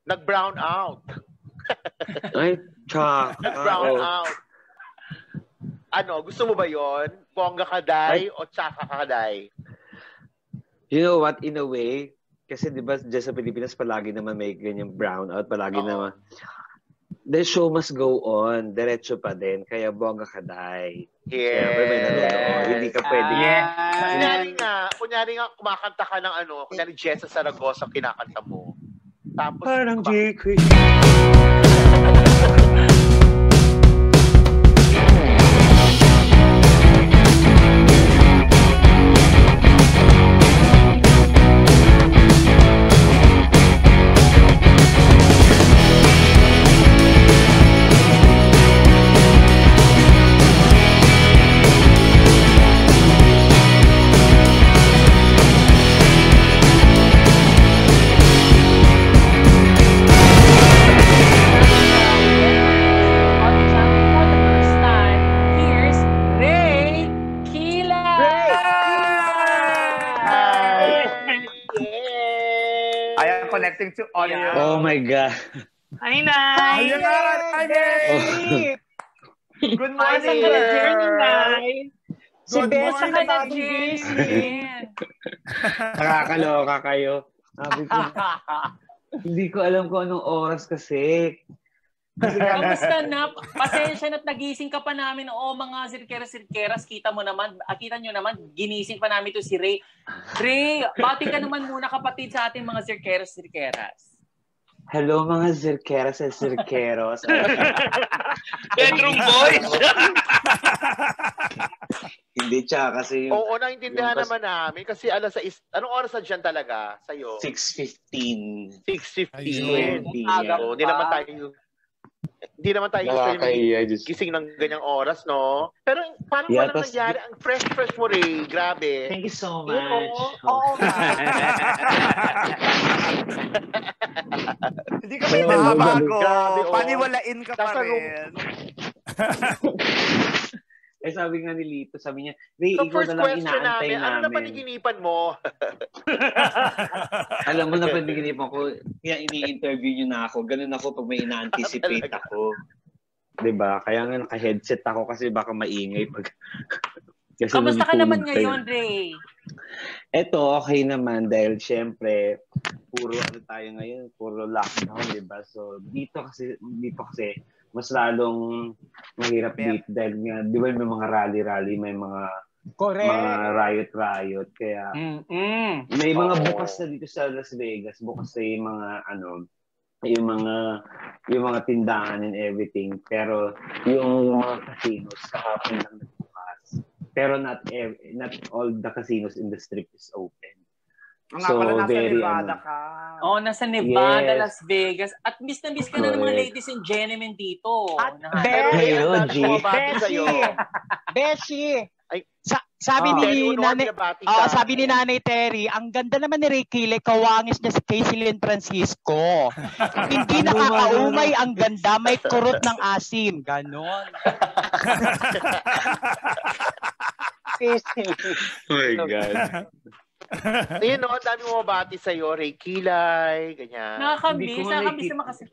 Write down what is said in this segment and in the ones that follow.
Nag-brown out. Ay, tsaka. Nag-brown out. Ano, gusto mo ba yon? Bongga kaday o tsaka kaday? You know what, in a way, kasi di ba dyan sa Pilipinas palagi naman may ganyang brown out, palagi naman. The show must go on. Diretso pa din. Kaya bongga kaday. Yes. Siyempre may nanonood. Hindi ka pwede. Kunyari nga, kumakanta ka ng kunyari Jessa Saragosa kinakanta mo. Tapos, parang J.K. Connecting to audio. Oh my God. Hi, Nay! Hi, Nay! Good morning, Nay! Si Besa ka na Nakakaloka kayo. Sabi ko, hindi ko alam kung anong oras kasi. Kamusta na? Pasensya na't nagising ka pa namin. Mga sirkeras. Kita nyo naman, ginising pa namin to si Ray. Ray, bati ka naman muna kapatid sa ating mga sirkeras. Hello mga zirkeras and zirkeros. Bedroom boys! Hindi siya kasi Oo, naintindihan naman namin. Kasi anong oras na dyan talaga sa'yo? 6:15. 6:15. Hindi naman tayo gising ng ganyang oras, no? Pero paano ba lang nangyari? Ang fresh mo, Ray. Grabe. Thank you so much. Hindi ka ba mababago? Paniwalain ka pa rin. Sabi nga ni Lito, sabi niya, Ray, so ikaw na lang inaantay namin. Ano na paniginipan mo? Alam mo na paniginipan ko, kaya ini-interview niyo na ako. Ganun ako pag may ina-anticipate ako. Diba? Kaya nga naka-headset ako kasi baka maingay pag... Kamusta ka naman ngayon, Ray? Eto, okay naman dahil syempre, puro tayo ngayon, puro lockdown, diba? So, dito kasi mas lalong mahirap dito dahil nga, di ba may mga rally, may mga riot, kaya may mga bukas na dito sa Las Vegas, bukas na yung mga tindahan and everything, pero yung mga casinos kahapon lang nagbukas. Pero not all the casinos in the strip is open. So, nasa Nevada ka. Nasa Nevada, yes. Las Vegas. At miss ka na ng mga ladies and gentlemen dito. At Beshi! Sabi ni Nanay Terry, ang ganda naman ni Ray Kile, kawangis niya si Kaislyn Francisco. Hindi nakakaumay, ang ganda, may kurot ng asim. Ganon. Oh my God. Ayun, no, ang dami mo mabati sa'yo, Ray Kilay, ganyan. Nakakamiss naman kasi.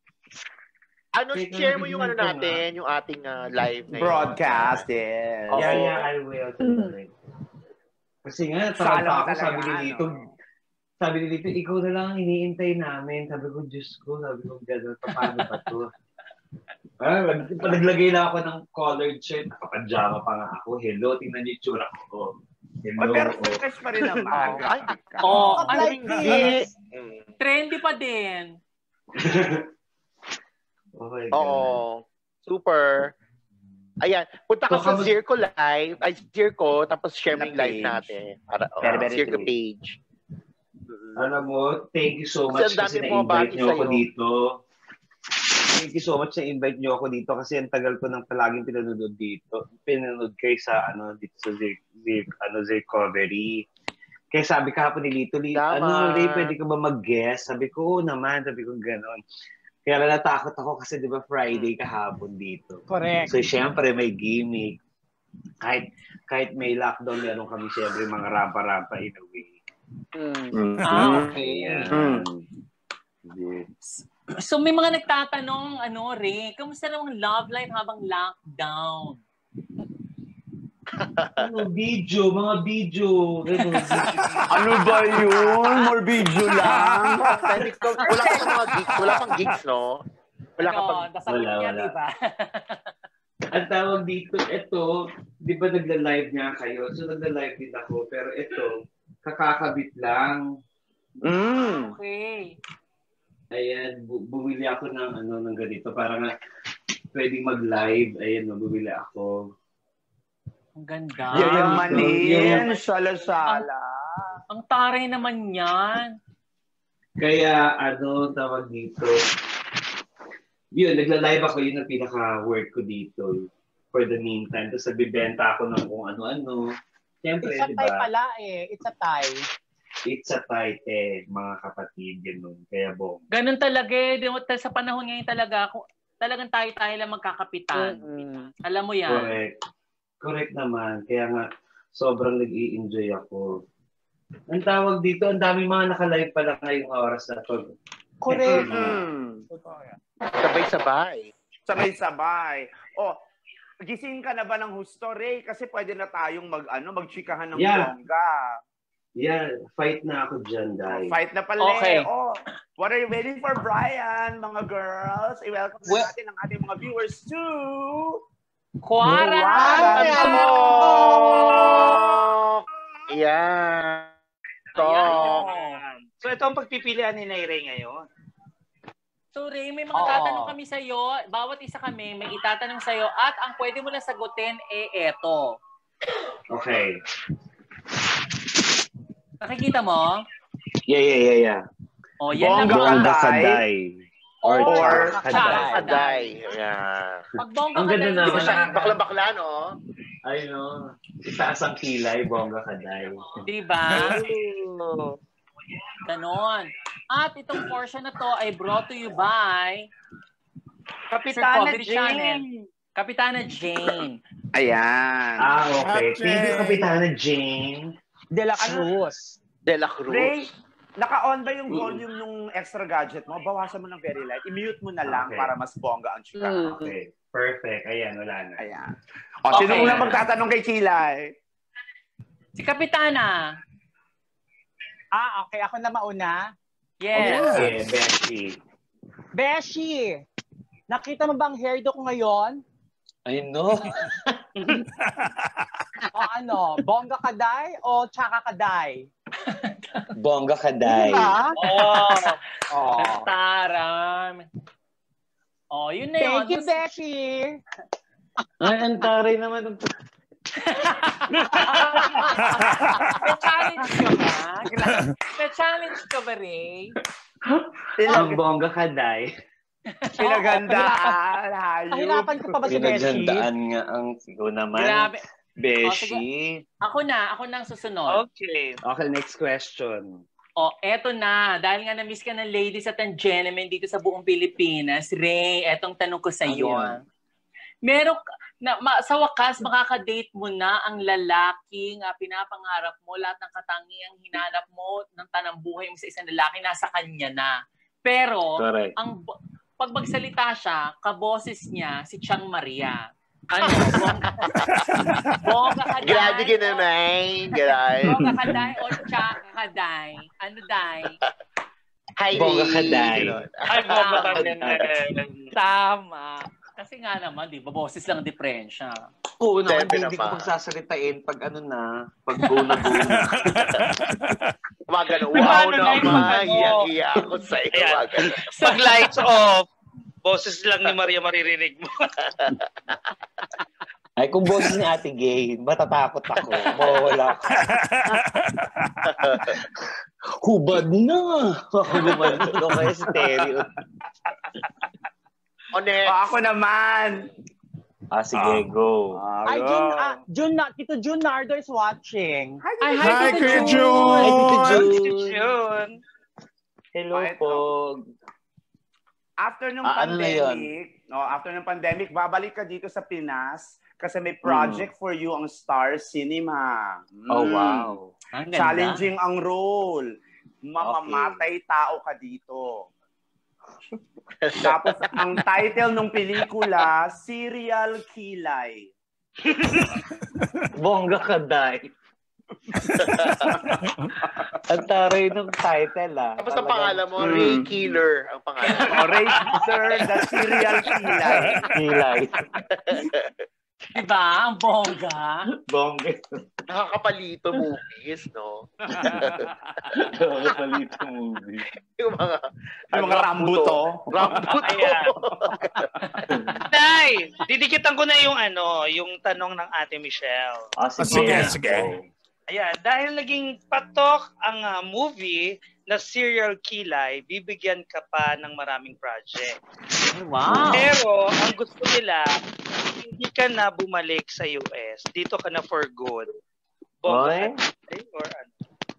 Share mo yung natin, yung ating live ngayon. Broadcast, yes. Yeah, I will. Kasi nga, ako, sabi ni Lito, ikaw na lang iniintay namin. Sabi ko, Diyos ko, gano'n, paano ba ito? Naglagay na ako ng collared shirt, nakapajama pa nga ako. Hello, tingnan niyo yung tsura ko. Pero fresh pa rin naman. Hindi. Trendy pa din. Super. Ayan, punta ka sa Zirco Live, Zirco, tapos share mo yung live natin. Zirco page. Alam mo, thank you so much kasi na-invite niyo ako dito. Thank you so much na invite niyo ako dito kasi ang tagal ko nang palaging pinanood dito. Pinanood kayo sa dito sa Zircovery. Kaya sabi kahapon ni Lito, Ray, pwede ka ba mag-guest? Sabi ko, naman. Sabi ko, gano'n. Kaya natakot ako kasi di ba Friday kahapon dito. Correct. So, syempre may gimmick. Kahit may lockdown, meron kami syempre mga rampa-rampa in a way. Okay. Yeah. So may mga nagtatanong, Ray, kamusta namang love life habang lockdown? Mga video. Ano ba yun? More video lang? Wala ka pang mga gigs. Wala pang gigs, no? Wala ka pang... Wala. Diba? Ang tawag dito, ito, di ba nagla-live nga kayo? So nagla-live din ako, pero ito, kakakabit lang. Okay. Ayan, bumili ako ng ganito para nga pwedeng mag-live. Ayan, bumili ako. Ang ganda. Yayamanin, sala-sala. Ang taray naman yan. Kaya, tawag dito. Yun, nagla-live ako. Yun ang pinaka-work ko dito. For the meantime. Tapos nagbibenta ako ng kung ano-ano. Siyempre, It's a diba? tie pala eh. It's a tie. It's a tie, mga kapatid. Ganun. Kaya Ganun talaga eh. Sa panahon ngayon talaga, talagang tayo lang magkakapitan. Alam mo yan. Correct naman. Kaya nga, sobrang nag-i-enjoy ako. Ang tawag dito, ang dami mga naka-live pala ngayong oras na to. Correct. Sabay-sabay. Gising ka na ba ng husto, Ray? Kasi pwede na tayong magchikahan ng bongga. Yeah, fight na ako dyan, Dai. Fight na pala. Okay. What are you waiting for, Brian, mga girls? I-welcome natin ang ating mga viewers to... Yeah. So ito ang pagpipilian ni Ray ngayon. So Ray, may mga tatanong kami sa'yo. Bawat isa kami may itatanong sa'yo at ang pwede mo lang sagutin eto. Okay. Nakikita mo? Yeah. Yan Bongga Kaday. Or Kaday. Yeah. Pag Bongga Ang ganda Kaday, naman. Bakla-bakla, no? Ay, no. Itaas ang kilay, Bongga Kaday. Diba? Ganon. At itong portion na to ay brought to you by Kapitana Sir Channel. Kapitana Jane. Ayan. Okay. Thank you, Kapitana Jane. De la Cruz. Ray, naka-on ba yung volume nung extra gadget mo? Bawasan mo ng very light. I-mute mo na lang para mas bongga ang chika. Okay. Perfect. Ayan, wala na. Ayan. Sino na magtatanong kay Kilay? Si Kapitana. Okay. Ako na mauna. Yes. Okay, Beshi! Nakita mo bang hairdo ko ngayon? I know. Bongga Kaday o Tsaka Kaday? Bongga Kaday. Diba? Taram. Yun na yun. Thank you, Beshi! Ay, ang taray naman. Challenge ka ba, Ray? Ang Bongga Kaday. Pinagandaan. Nahirapan ko pa ba si Beshi? Pinagandaan nga ang sigo naman. Grabe. Beshi. Ako na ang susunod. Okay, next question. Eto na. Dahil nga na-miss ka ng ladies at ng gentlemen dito sa buong Pilipinas, Ray, etong tanong ko sa iyo. Sa wakas, makaka-date mo na ang lalaking pinapangarap mo, lahat ng katangiang hinanap mo ng tanang buhay mo sa isang lalaki, nasa kanya na. Pero, pag magsalita siya, kaboses niya, si Chang Maria. Bongga Kaday? Grabe ka naman. Bongga Kaday o Tsaka Kaday? Ano, Day? Bongga Kaday. Ay, Bongga Kaday. Tama. Kasi nga naman, di ba, boses lang ang diferensya. Oo naman, hindi ko magsasalitain pag pag go na. Wow naman. Iya ako sa iyo. Pag lights off, boses lang ni Maria maririnig mo. Ay, kung boses ni Ate Gay, matatakot ako. Mawawala ako. Hubad na! Ako naman. Kaya si Terry. Ako naman. Sige, go. Ay, Tito June Nardo is watching. Hi, Kuya June. Hi, Tito June. Hello po. After nung pandemic, babalik ka dito sa Pinas kasi may project for you ang Star Cinema. Oh, wow. Challenging ang role. Mamamatay tao ka dito. Tapos, ang title ng pelikula, Serial Kilay. Bongga Kaday. Ang taray ng title, Tapos ang pangalan mo, Ray Killer. Ang pangalan. Ray Sir, the Serial Kilay. Kilay. Diba? Ang bongga. Bongga. Nakakapalito movies, no? Nakakapalito movies. Yung mga Rambuto. Rambuto. Ayan. Day, didikitan ko na yung tanong ng Ate Michelle. Sige. Ayan, dahil naging patok ang movie na Serial Kilay, bibigyan ka pa ng maraming project. Wow. Pero ang gusto nila, hindi ka na bumalik sa US. Dito ka na for good. Boy? Or ano?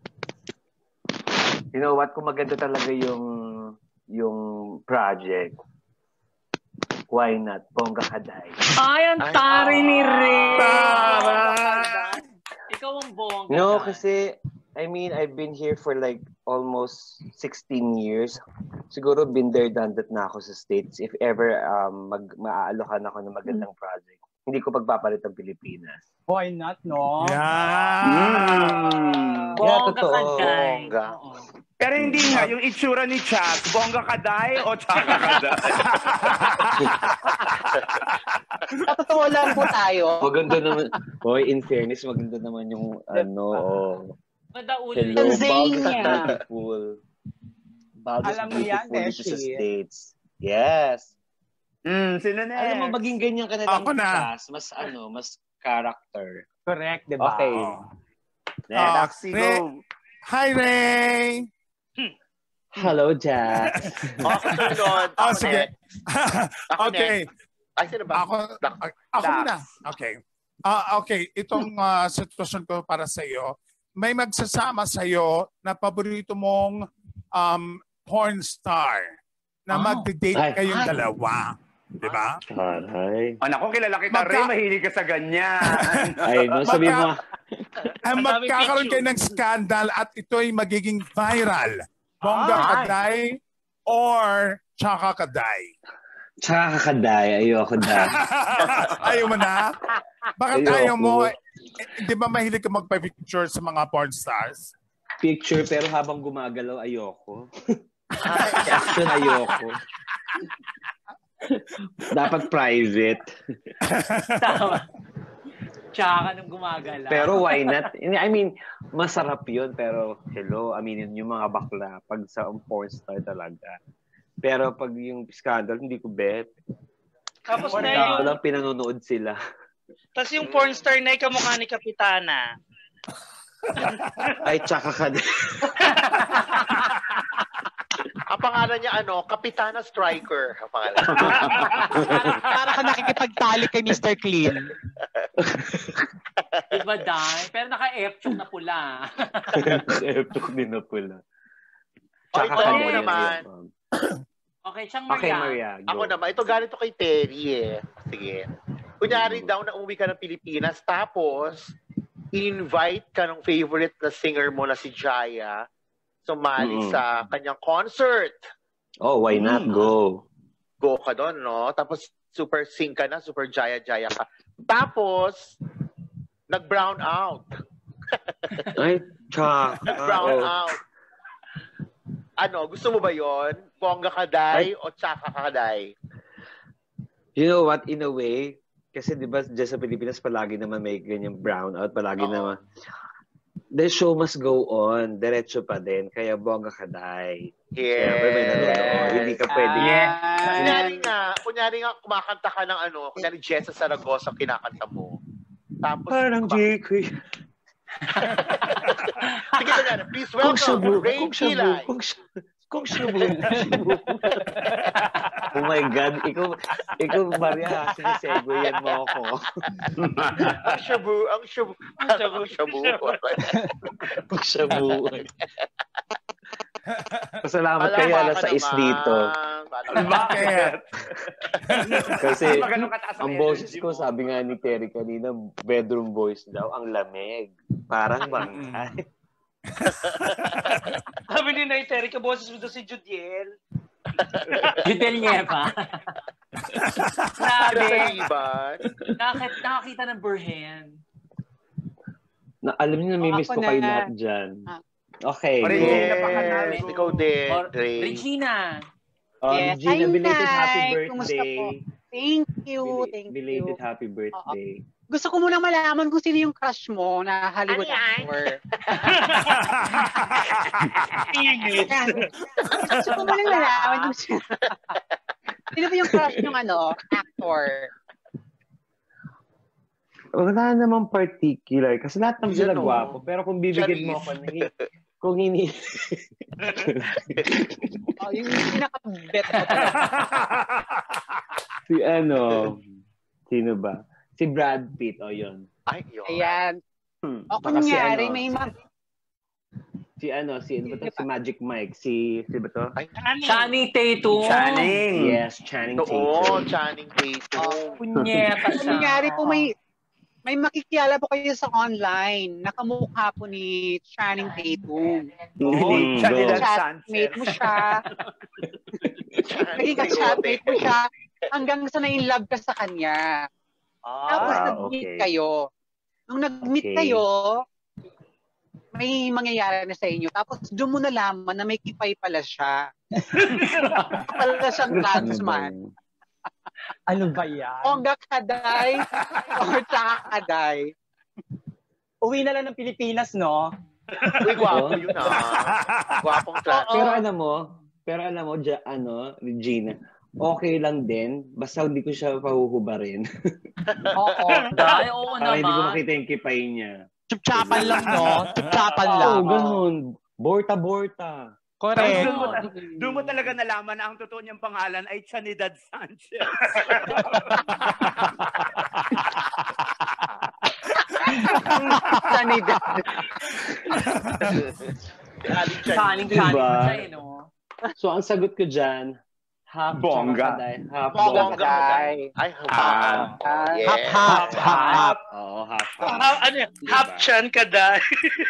You know what? Kung maganda talaga yung project, why not? Bongga Kaday. Ay, ang tari ni Ray. Taray! Ikaw ang bongga. No, kasi, I mean, I've been here for like almost 16 years. Siguro been there, done that na ako sa States. If ever maaalokan ako ng magandang project, hindi ko pagpapalit ang Pilipinas. Why not, no? Bongga totoo. Kaday. Bongga. Oo. Pero hindi nga, yung itsura ni Chas, Bongga Kaday o Chaka Kaday? Sa totoo lang po tayo. Maganda naman. Boy, in fairness, maganda naman yung Madaulo hello, yun. Bongga beautiful. Alam mo yan, dito sa Beshi. States. Yes. Sino na? Alam mo, maging ganyan ka na lang Ako na. class. Mas character. Correct, di ba? Okay. Next, Ray. go. Hi, Ray! Hello, Jack. Sunod. Sige. Okay. Ay, sino ba? Ako muna. Okay. Okay, itong sitwasyon ko para sa iyo, may magsasama sa iyo na paborito mong porn star na magde-date kayong dalawa. Diba? Taray. Anak ko, kilala kita, Ray. Mahilig ka sa ganyan. Ay, no, sabi mo. Magkakaroon kayo ng scandal at ito ay magiging viral. Bongga Kaday or Chaka Kaday? Chaka Kaday. Ayoko na. Ayaw mo na? Bakit ayaw mo? Di ba mahilig ka magpa-picture sa mga porn stars? Picture, pero habang gumagalaw, ayoko. Action, ayoko. Dapat private. Tama. Tsaka nung gumagala. Pero why not? I mean, masarap yun. Pero, hello, aminin yung mga bakla pag sa porn star talaga. Pero pag yung scandal, hindi ko bet. Tapos na Wala yung... lang pinanonood sila. Tapos yung porn star na kamukha ni Kapitana. Ay, Chaka Kaday. Ang pangalan niya, Kapitana Striker. Ang pangalan. Para ka nakikipagtali kay Mr. Clean. Diba, Dan? Pero naka-F-chok na pula. F-chok din na pula. Tsaka Kaday naman. Okay, siyang Maria. Okay, Maria. Go. Ako naman. Ito ganito kay Terry eh. Sige. Kunyari daw na umuwi ka ng Pilipinas, tapos invite ka ng favorite na singer mo na si Jaya sumali sa kanyang concert. Oh, why not? Go. Go ka doon, no? Tapos super sing ka na, super Jaya-Jaya ka. Tapos, nag-brown out. Ay, Chaka. Nag-brown out. Gusto mo ba yon? Bongga Kaday o Chaka Kaday? You know what? In a way, kasi di ba dyan sa Pilipinas palagi naman may ganyang brownout, palagi naman. The show must go on. Diretso pa din. Kaya Bongga Kaday. Yes. Kaya may nanonood. Hindi ka pwede. Kunyari nga, kumakanta ka ng kunyari Jessa Saragosa kinakanta mo. Tapos, parang J.K. sige na, please welcome Ray Kilay. Kung shabu. Oh my God. Ikaw Maria, sinisegue yan mo ako. Ang shabu. Kung shabu. Pasalamat kayo sa is dito. Bakit? Kasi ang boses ko, sabi nga ni Terry kanina, bedroom voice daw, ang lamig. Parang bangkay. Sabi ni Nay Terry, kaboses mo doon si Judiel. Judel Nieva. Grabe. Nakakita ng Burhen. Alam niyo, namimiss ko kayo lahat dyan. Okay. Ikaw din. Regina. Yes, Regina, belated hi. happy Kumusta birthday. po? Thank you. Thank Belated you. happy birthday. Gusto ko munang malaman kung sino yung crush mo na Hollywood actor. Gusto ko munang malaman kung sino. Sino ba yung crush ng actor? Wala namang particular. Kasi lahat ng sila gwapo. Pero kung bibigyan mo ako kung hindi... Yung pinaka-bet mo talaga. Sino ba? Si Brad Pitt, yun. Ay, yun. Ayan. O kunyari, may Si Magic Mike. Si ba to? Channing Tatum. Yes, Channing Tatum. Channing Tatum. Punyeta siya. Kunyari po may makikilala po kayo sa online. Nakamukha po ni Channing Tatum. Chatmate mo siya. Naging ka-chatmate mo siya hanggang sa na-in-love ka sa kanya. Tapos nag-meet kayo. Nung nag-meet kayo, may mangyayari na sa inyo. Tapos doon mo nalaman na may kipay pala siya. Pala siyang transman. Ano ba yan? Ongga Kaday or Tsaka-Kaday. Uwi na lang ng Pilipinas, no? Uy, gwapo yun Gwapong trans. Pero alam mo, Regina, okay lang din. Basta hindi ko siya pahuhubarin. Oo. Oo naman. Hindi ko makita yung kipay niya. Chup-chapan lang, no? Chup-chapan lang. Oo, ganun. Borta-borta. Correct. Doon mo talaga nalaman na ang totoo niyang pangalan ay Trinidad Sanchez. Trinidad. Channing siya, no? So, ang sagot ko dyan, half bongga. Half bongga. Ay, half. Oo, half. Half chan Kaday.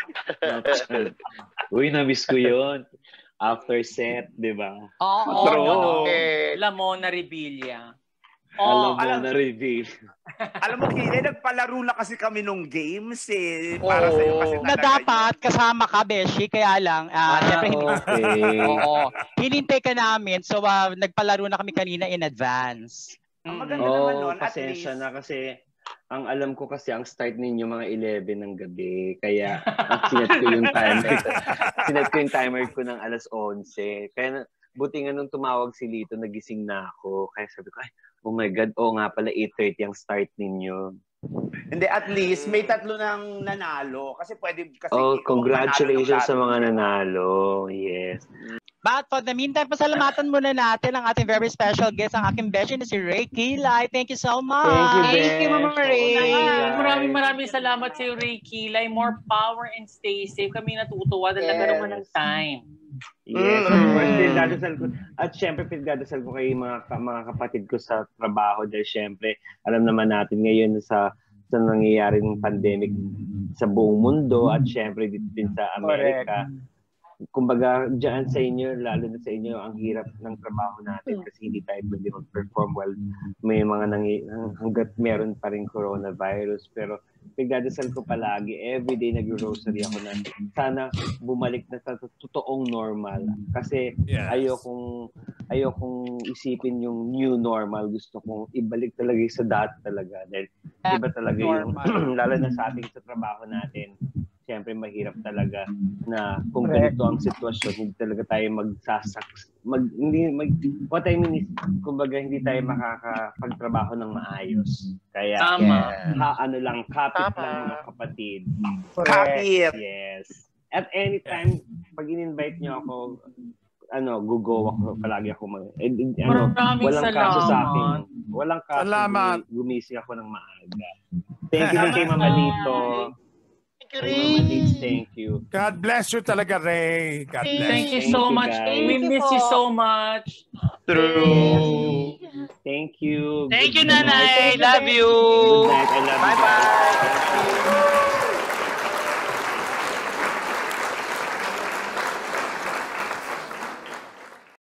Uy, na-miss ko yun. After set, di ba? Oo. Lamona Revilla. Alam mo na reveal. Alam mo, Kine, nagpalaro na kasi kami nung games para sa'yo kasi talaga na dapat kasama ka, Beshi, kaya lang, siyempre hinintay ka namin, so nagpalaro na kami kanina in advance. Ang maganda naman nun, at pasensya least. na kasi ang alam ko kasi ang start ninyo mga 11 ng gabi. Kaya sinet ko yung timer. Sinet ko yung timer ko ng 11:00. Kaya buti nga nung tumawag si Lito, nagising na ako. Kaya sabi ko, oh my God, nga pala 8:30 ang start ninyo. Hindi, at least may 3 nang nanalo. Kasi pwede kasi... congratulations sa mga nanalo. Yes. But for the meantime, pasalamatan muna natin ang ating very special guest, ang aking beshi na si Ray Kilay. Thank you so much. Thank you, Mama Ray. Maraming salamat sa iyo, Ray Kilay. More power and stay safe. Kami natutuwa dahil nagkaroon mo ng time. Yes, of course. Pinagdadasal ko. At syempre, pinagdadasal ko kay mga kapatid ko sa trabaho dahil syempre, alam naman natin ngayon sa nangyayaring pandemic sa buong mundo at syempre dito din sa Amerika. Correct. Kumbaga, dyan sa inyo, lalo na sa inyo, ang hirap ng trabaho natin kasi hindi tayo pwede mag-perform while may mga hanggat meron pa rin coronavirus. Pero pinagdadasal ko palagi, everyday nag-rosary ako na sana bumalik na sa totoong normal. Kasi ayokong isipin yung new normal. Gusto kong ibalik talaga sa dati talaga. Dahil iba talaga yung, lalo na sa ating sa trabaho natin. Siyempre mahirap talaga na kung ganito ang sitwasyon, hindi talaga tayo kumbaga hindi tayo makakapagtrabaho ng maayos. Kaya kapit lang mga kapatid. Kapit. Yes. At anytime pag in-invite niyo ako, gugo ako, palagi ako walang kaso sa akin. Walang kaso. Gumising ako ng maaga. Thank you kay Mama Lito. Thank you. God bless you talaga, Ray. God bless. Thank you so much. We miss you so much. True. Thank you. Thank you, Nanay. Love you. Good night. I love you. Bye-bye.